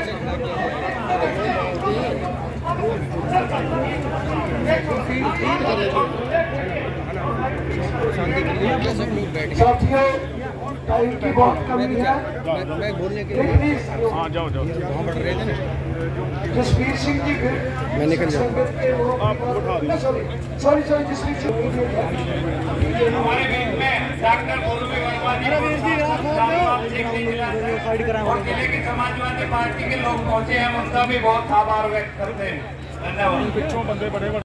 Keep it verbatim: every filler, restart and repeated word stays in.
साथियों टाइम की बहुत कमी है। मैं बोलने के लिए हाँ जाओ जाओ वहाँ बढ़ रहे थे ना जसवीर सिंह जी फिर मैं निकल जाऊँ sorry sorry sorry Jasveer Singh हमारे बीच में डॉक्टर गोलवी वर्मा जी और जिले की समाजवादी पार्टी के लोग पहुंचे हैं, उनका भी बहुत आभार व्यक्त करते हैं। धन्यवाद।